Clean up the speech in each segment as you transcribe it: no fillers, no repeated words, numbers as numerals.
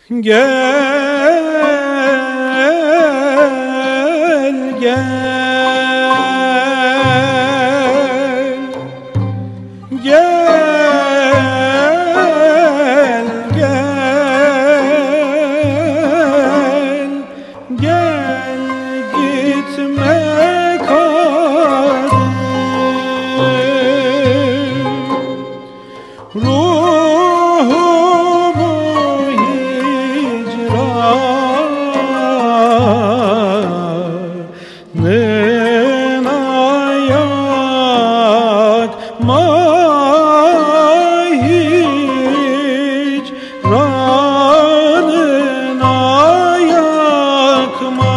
Gel, gel, gel, gel, gel, gitme kader. Ruhumu hicranına yakma, hicranına yakma.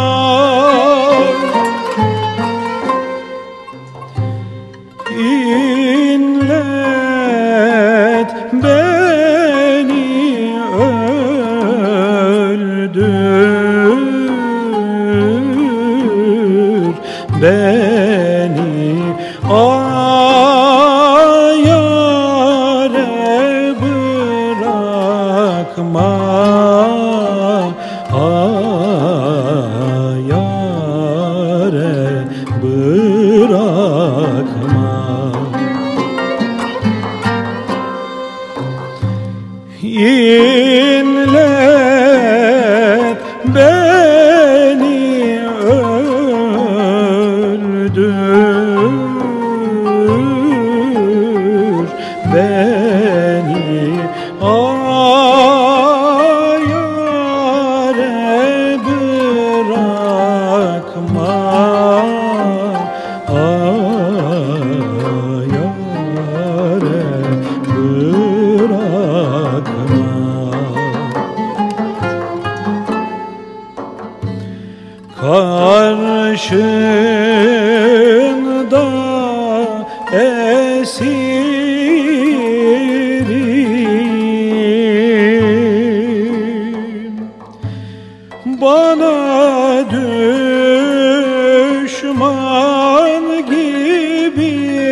İnlet beni, öldür beni, ayare bırakma, ayare bırakma. İnlet beni, öldür beni, ayare bırakma, ayare bırakma. Karşında esirim, bana düşman gibi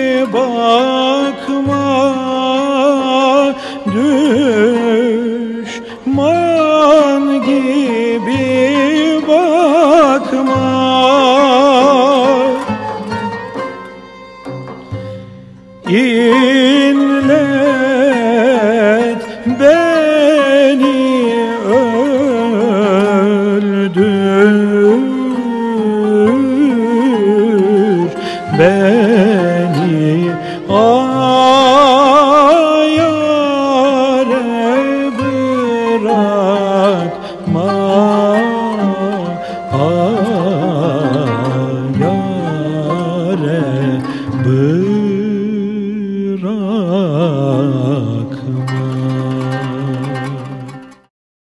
bakma, düşman gibi bakma. İnlet beni, öldür beni, ayare bırakma, ayare bırakma.